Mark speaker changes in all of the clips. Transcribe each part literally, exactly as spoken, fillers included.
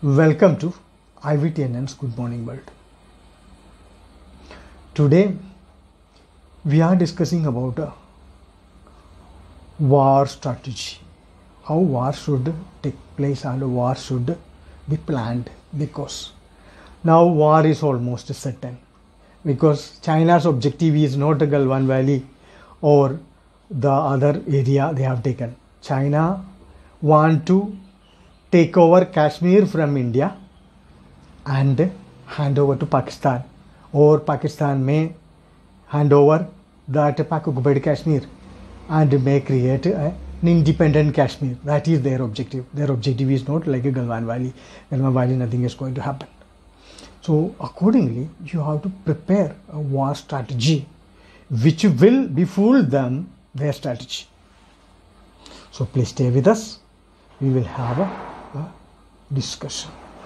Speaker 1: Welcome to I V T N N's Good Morning World. Today we are discussing about a war strategy, how war should take place and war should be planned, because now war is almost certain, because China's objective is not the Galwan Valley or the other area they have taken. China want to take over Kashmir from India and hand over to Pakistan, or Pakistan may hand over that Pak occupied Kashmir and may create a, an independent Kashmir. That is their objective. Their objective is not like a Galwan Valley. Galwan Valley, nothing is going to happen. So accordingly, you have to prepare a war strategy which will befool them their strategy. So please stay with us. We will have a, a discussion.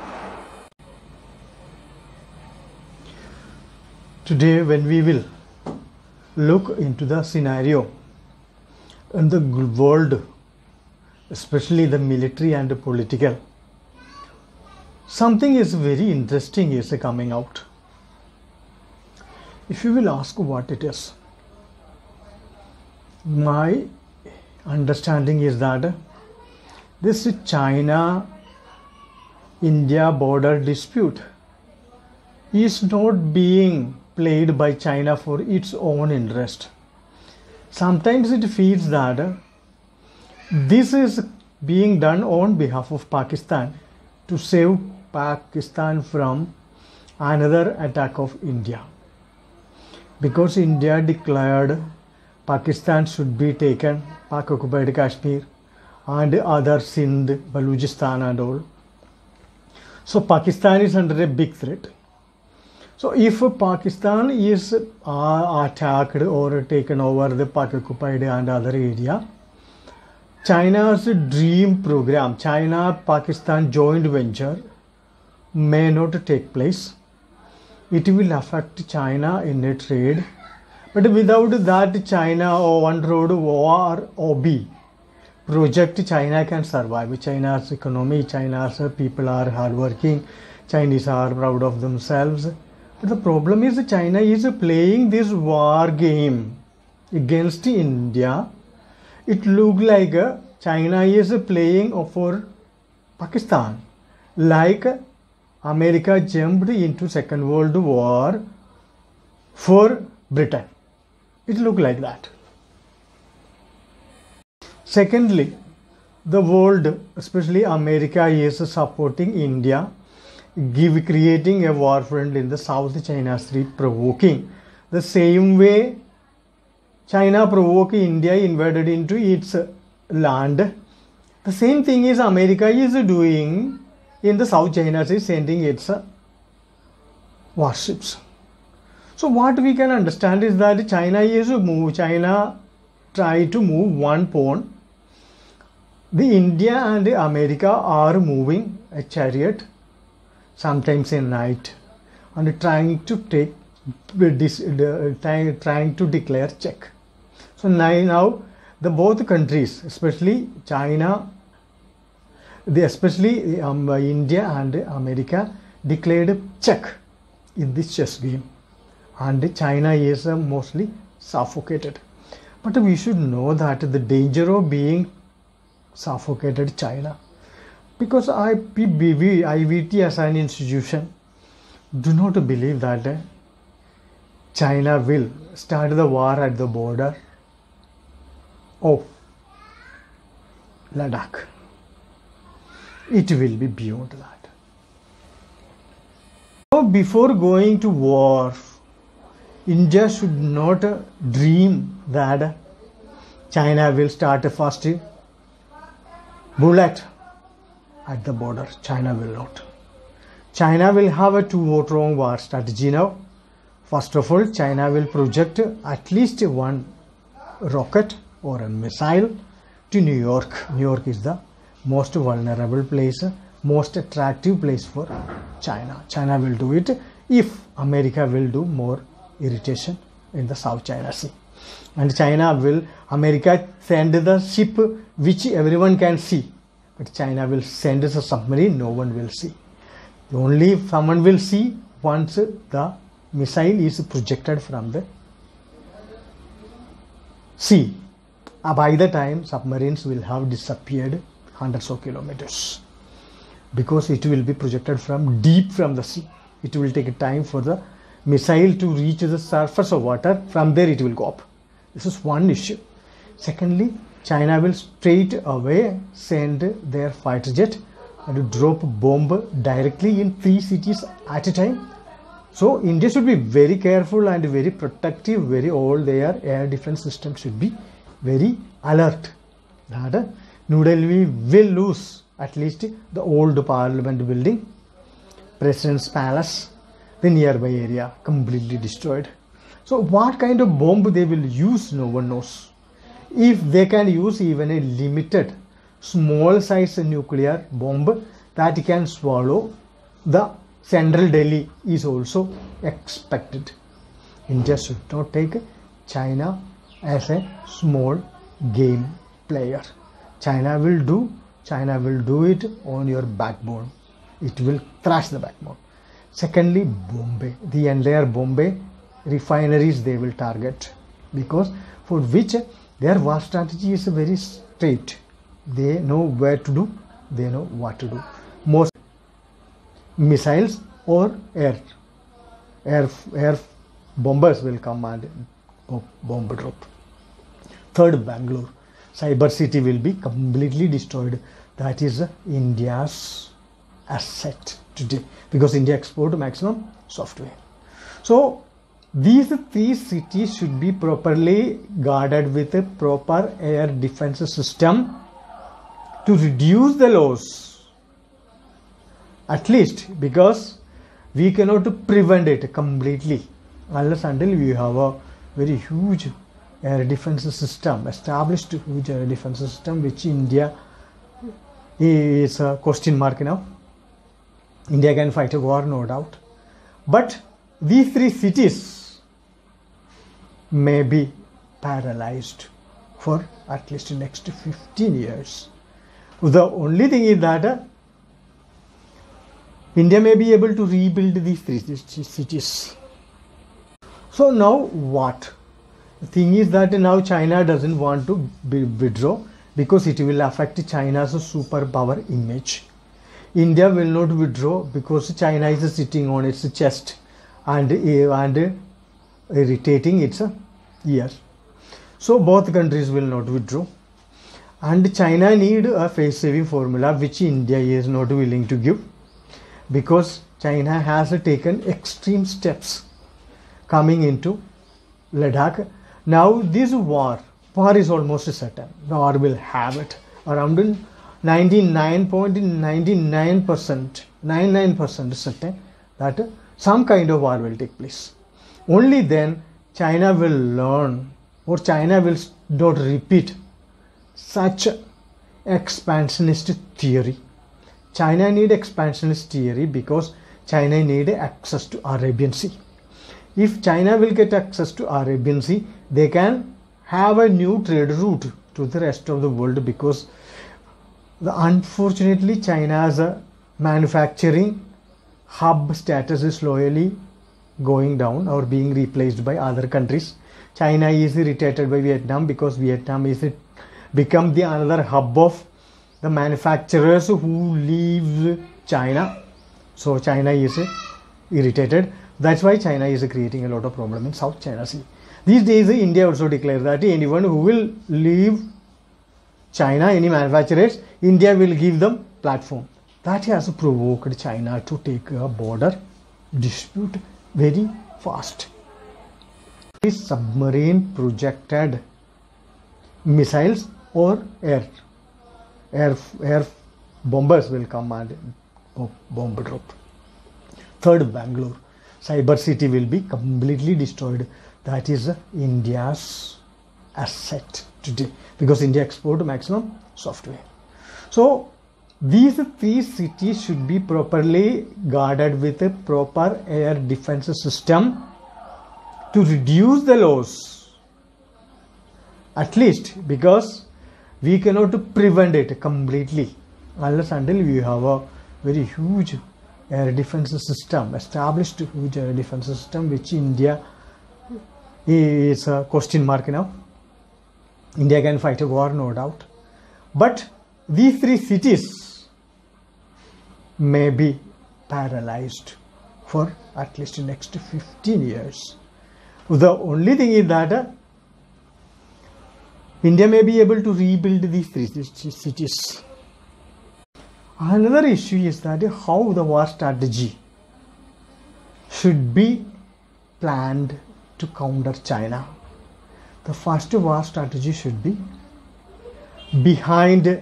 Speaker 1: Today, when we will look into the scenario in the world, especially the military and the political, something is very interesting is coming out. If you will ask what it is, my understanding is that this China-India border dispute is not being played by China for its own interest. Sometimes it feels that this is being done on behalf of Pakistan to save Pakistan from another attack of India, because India declared Pakistan should be taken, Pak occupied Kashmir and other Sindh, Balochistan and all. So Pakistan is under a big threat. So if Pakistan is uh, attacked or taken over the Pak occupied and other area, China's dream program, China-Pakistan joint venture, may not take place. It will affect China in a trade, but without that China or One Road War O B project, China can survive. China's economy, China's people are hardworking, Chinese are proud of themselves. But the problem is China is playing this war game against India. It looks like China is playing for Pakistan, like America jumped into Second World War for Britain. It looks like that. Secondly, the world, especially America, is supporting India, give creating a war front in the South China Sea, provoking the same way China provoked India, invaded into its land. The same thing is America is doing in the South China Sea, sending its warships. So what we can understand is that China is move. China try to move one pawn. The India and the America are moving a chariot, sometimes in night, and trying to take this, uh, trying, trying to declare check. So now, now the both countries, especially China, the especially um, India and America, declared check in this chess game, and China is uh, mostly suffocated. But we should know that the danger of being suffocated China, because I P B V, I V T as an institution do not believe that uh, China will start the war at the border of Ladakh. It will be beyond that. So before going to war, India should not uh, dream that uh, China will start a first bullet at the border. China will not. China will have a two-pronged war strategy now. First of all, China will project at least one rocket or a missile to New York. New York is the most vulnerable place, most attractive place for China. China will do it if America will do more irritation in the South China Sea. And China will, America send the ship which everyone can see, but China will send us a submarine no one will see. Only someone will see once the missile is projected from the sea. Uh, by the time submarines will have disappeared hundreds of kilometers, because it will be projected from deep from the sea. It will take time for the missile to reach the surface of water. From there it will go up. This is one issue. Secondly, China will straight away send their fighter jet and drop bomb directly in three cities at a time. So India should be very careful and very protective. Very all their air defense system should be very alert. That New Delhi will lose at least the old parliament building, President's Palace, the nearby area completely destroyed. So what kind of bomb they will use, no one knows. If they can use even a limited small size nuclear bomb that can swallow the central Delhi is also expected. India should not take China as a small game player. China will do, China will do it on your backbone. It will thrash the backbone. Secondly, Bombay, the entire Bombay refineries they will target, because for which their war strategy is very straight. They know where to do, they know what to do. Most missiles or air air air bombers will come and bomb drop. Third, Bangalore, cyber city will be completely destroyed. That is India's asset today, because India export maximum software. So these three cities should be properly guarded with a proper air defense system to reduce the loss, at least, because we cannot prevent it completely unless until we have a very huge air defense system, established huge air defense system, which India is a question mark now. India can fight a war, no doubt, but these three cities may be paralyzed for at least the next fifteen years. The only thing is that uh, India may be able to rebuild these three cities. So now what? The thing is that now China doesn't want to be withdraw, because it will affect China's superpower image. India will not withdraw because China is sitting on its chest and, and irritating its ears. So both countries will not withdraw, and China need a face saving formula which India is not willing to give, because China has taken extreme steps coming into Ladakh. Now this war, war is almost certain. War will have it around ninety-nine point nine nine percent, ninety-nine percent certain that some kind of war will take place. Only then China will learn, or China will not repeat such expansionist theory. China need expansionist theory because China need access to Arabian Sea. If China will get access to Arabian Sea, they can have a new trade route to the rest of the world, because the, unfortunately China's uh, manufacturing hub status is slowly going down or being replaced by other countries. China is irritated by Vietnam because Vietnam is become the another hub of the manufacturers who leave China. So China is irritated. That's why China is creating a lot of problem in South China Sea. These days India also declared that anyone who will leave China, any manufacturers, India will give them platform. That has provoked China to take a border dispute very fast. This submarine projected missiles or air air air bombers will come and bomb drop. Third, Bangalore, cyber city will be completely destroyed. That is India's asset today, because India export maximum software. So these three cities should be properly guarded with a proper air defense system to reduce the loss, at least, because we cannot prevent it completely unless until we have a very huge air defense system, established huge air defense system, which India is a question mark now. India can fight a war, no doubt. But these three cities may be paralyzed for at least the next fifteen years. The only thing is that uh, India may be able to rebuild these three cities. Another issue is that uh, how the war strategy should be planned to counter China. The first war strategy should be behind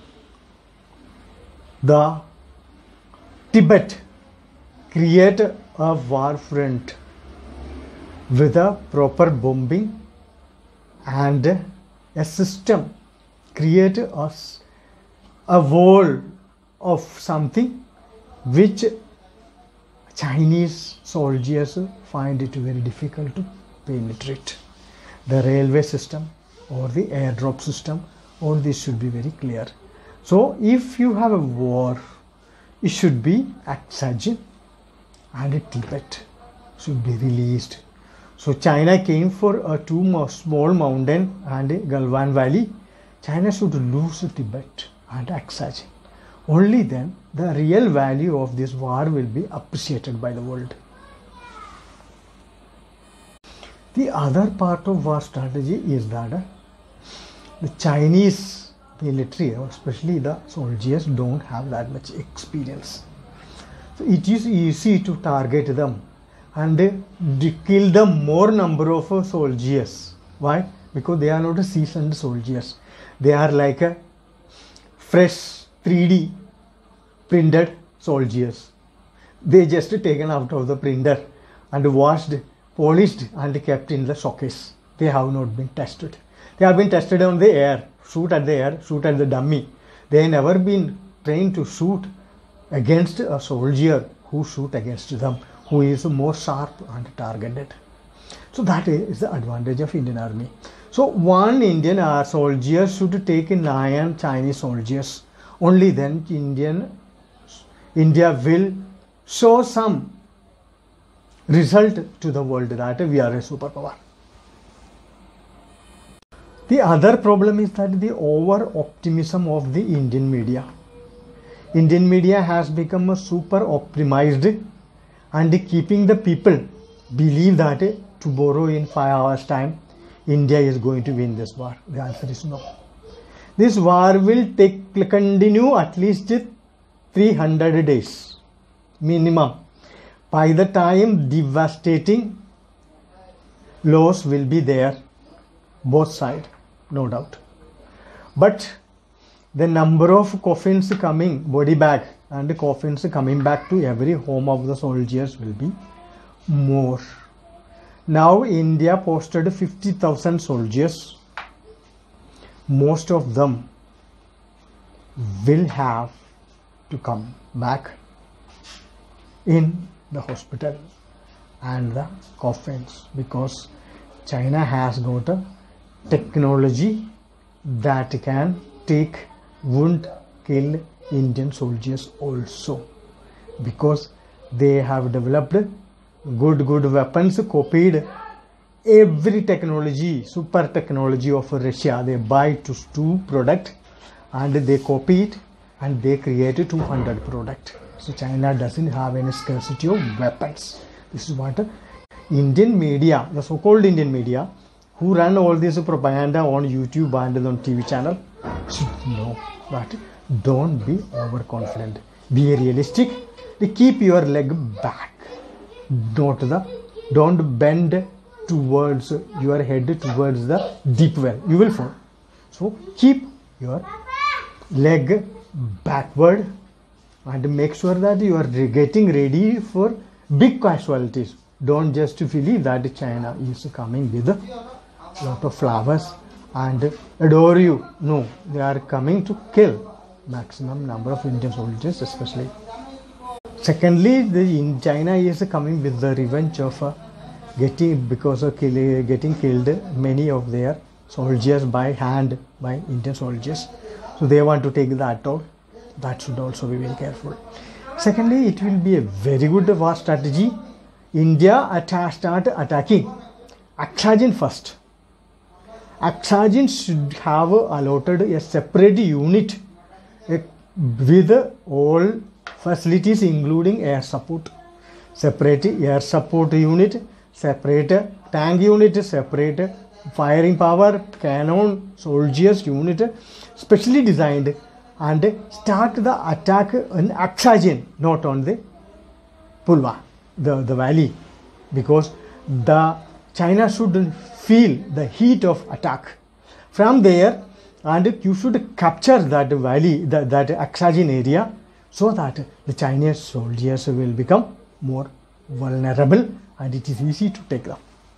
Speaker 1: the Tibet, create a war front with a proper bombing and a system, create a, a wall of something which Chinese soldiers find it very difficult to penetrate. The railway system or the airdrop system, all this should be very clear. So if you have a war, it should be Aksaj and Tibet should be released. So China came for a two small mountain and Galwan Valley. China should lose Tibet and Aksaj. Only then the real value of this war will be appreciated by the world. The other part of war strategy is that uh, the Chinese military, especially the soldiers, don't have that much experience. So it is easy to target them and uh, kill the more number of uh, soldiers. Why? Because they are not a seasoned soldiers. They are like a fresh three D printed soldiers. They just taken out of the printer and washed, polished and kept in the showcase. They have not been tested. They have been tested on the air, shoot at the air, shoot at the dummy. They have never been trained to shoot against a soldier who shoot against them, who is more sharp and targeted. So that is the advantage of Indian Army. So one Indian uh, soldier should take nine Chinese soldiers. Only then Indian India will show some result to the world that we are a superpower. The other problem is that the over optimism of the Indian media. Indian media has become a super optimized and keeping the people believe that tomorrow in five hours time India is going to win this war. The answer is no. This war will take continue at least three hundred days minimum. By the time devastating loss will be there, both sides, no doubt. But the number of coffins coming, body bag and coffins coming back to every home of the soldiers will be more. Now India posted fifty thousand soldiers. Most of them will have to come back in the hospital and the coffins because China has got a technology that can take, wound, kill Indian soldiers also, because they have developed good good weapons, copied every technology, super technology of Russia. They buy to two product and they copy it and they create two hundred product. So China doesn't have any scarcity of weapons. This is what Indian media, the so-called Indian media, who run all this propaganda on YouTube and on T V channel, should know that don't be overconfident. Be realistic. Keep your leg back. Not the, don't bend towards your head towards the deep well. You will fall. So keep your leg backward and make sure that you are getting ready for big casualties. Don't just believe that China is coming with a lot of flowers and adore you. No, they are coming to kill maximum number of Indian soldiers especially. Secondly, the in China is coming with the revenge of uh, getting because of kill, getting killed many of their soldiers by hand by Indian soldiers. So they want to take that out. That should also be very careful. Secondly, it will be a very good war strategy. India atta- start attacking Akshajan first. Akshajan should have allotted a separate unit with all facilities including air support. Separate air support unit, separate tank unit, separate firing power, cannon, soldiers unit, specially designed, and start the attack in Akshajan, not on the Pulwa, the, the valley, because the China should feel the heat of attack. From there, and you should capture that valley, that, that Akshajan area, so that the Chinese soldiers will become more vulnerable and it is easy to take them.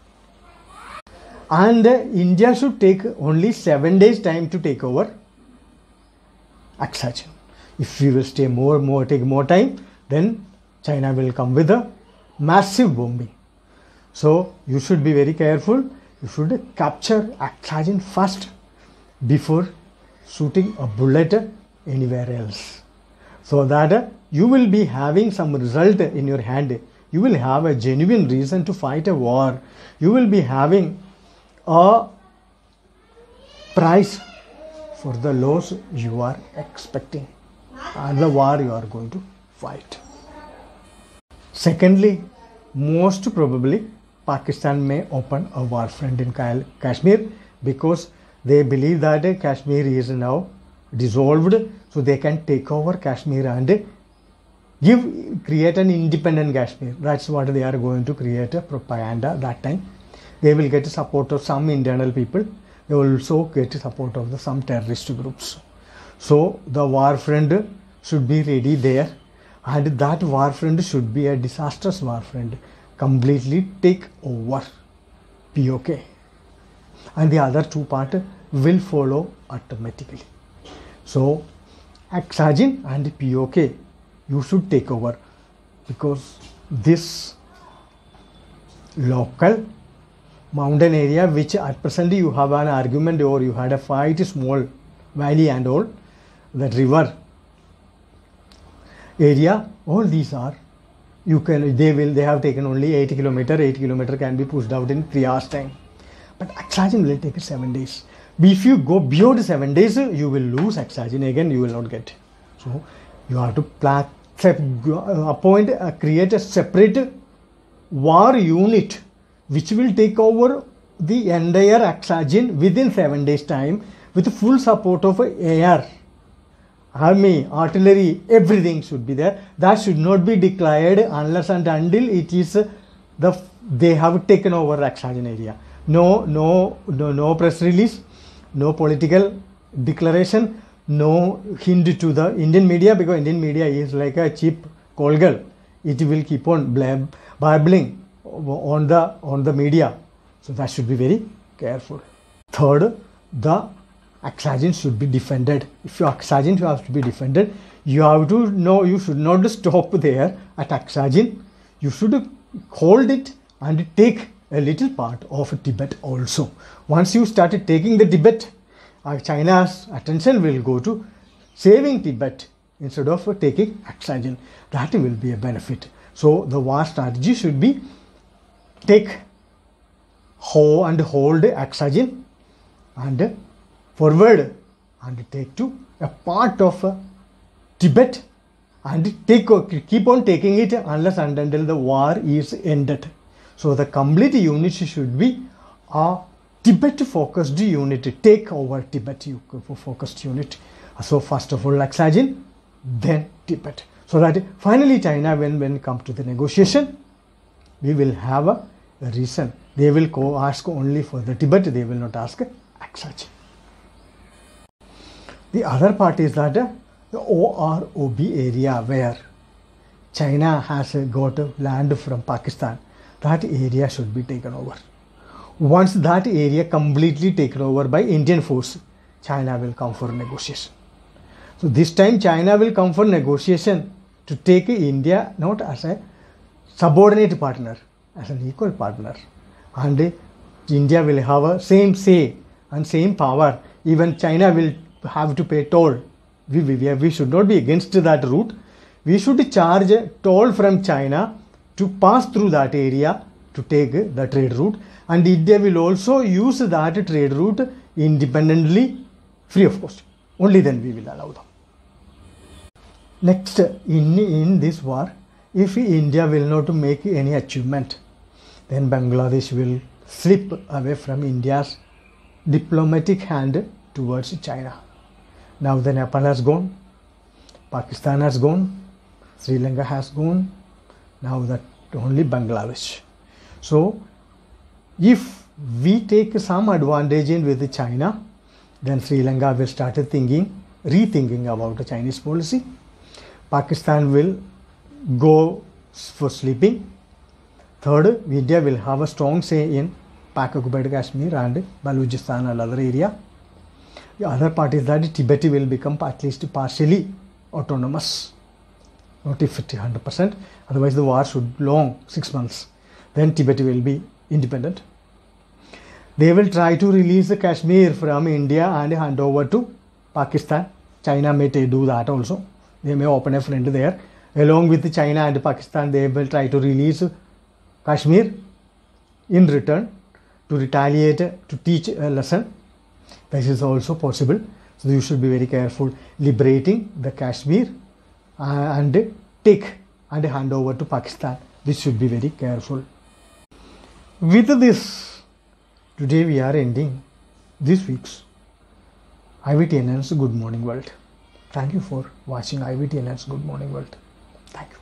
Speaker 1: And uh, India should take only seven days time to take over Akshajan. If we will stay more, more, take more time, then China will come with a massive bombing. So you should be very careful. You should capture Akshajan first before shooting a bullet anywhere else, so that uh, you will be having some result in your hand. You will have a genuine reason to fight a war. You will be having a price for the loss you are expecting and the war you are going to fight. Secondly, most probably Pakistan may open a war front in Kashmir, because they believe that Kashmir is now dissolved, so they can take over Kashmir and give create an independent Kashmir. That's what they are going to create a propaganda that time. They will get support of some internal people. They will also get support of the, some terrorist groups. So the war front should be ready there, and that war front should be a disastrous war front. Completely take over P O K, and the other two part will follow automatically. So Akshajan and P O K you should take over, because this local mountain area which at present you have an argument or you had a fight, small valley and all, that river area, all these are, you can, they will, they have taken only eight kilometer, eight kilometer can be pushed out in three hours time. But Akshajan will take seven days. If you go beyond seven days, you will lose Akshajan again, you will not get. So you have to plan, appoint, uh, create a separate war unit which will take over the entire Akshajan within seven days time with full support of air, army, artillery, everything should be there. That should not be declared unless and until it is the they have taken over Akshajan area. No, no, no, no press release, no political declaration, no hint to the Indian media, because Indian media is like a cheap call girl. It will keep on blab, babbling on the on the media. So that should be very careful. Third, the Akshajan should be defended. If your Akshajan has to be defended, you have to know, you should not stop there at Akshajan. You should hold it and take a little part of Tibet also. Once you started taking the Tibet, uh, China's attention will go to saving Tibet instead of uh, taking Akshajan. That will be a benefit. So the war strategy should be take hold and hold Akshajan and forward and take to a part of uh, Tibet and take keep on taking it unless and until the war is ended. So the complete unit should be a Tibet focused unit, take over Tibet focused unit. So first of all Akshajan, then Tibet. So that finally China, when when come to the negotiation, we will have a, a reason. They will go ask only for the Tibet, they will not ask Akshajan. The other part is that uh, the O R O B area where China has uh, got uh, land from Pakistan, that area should be taken over. Once that area completely taken over by Indian force, China will come for negotiation. So this time China will come for negotiation to take India not as a subordinate partner, as an equal partner. And uh, India will have a same say and same power. Even China will have to pay toll. We, we, we should not be against that route. we should charge a toll from China to pass through that area to take the trade route, and India will also use that trade route independently, free of cost. Only then we will allow them. Next, in, in this war, if India will not make any achievement, then Bangladesh will slip away from India's diplomatic hand towards China. Now the Nepal has gone, Pakistan has gone, Sri Lanka has gone, now that only Bangladesh. So if we take some advantage in with China, then Sri Lanka will start thinking, rethinking about the Chinese policy. Pakistan will go for sleeping. Third, India will have a strong say in Pak-occupied Kashmir and Balochistan and other area. The other part is that Tibet will become at least partially autonomous, not if one hundred percent. Otherwise, the war should long six months. Then Tibet will be independent. They will try to release the Kashmir from India and hand over to Pakistan. China may do that also. They may open a front there. Along with China and Pakistan, they will try to release Kashmir in return to retaliate, to teach a lesson. This is also possible. So you should be very careful liberating the Kashmir and take and hand over to Pakistan. This should be very careful. With this, today we are ending this week's I V T N N's Good Morning World. Thank you for watching I V T N N's Good Morning World. Thank you.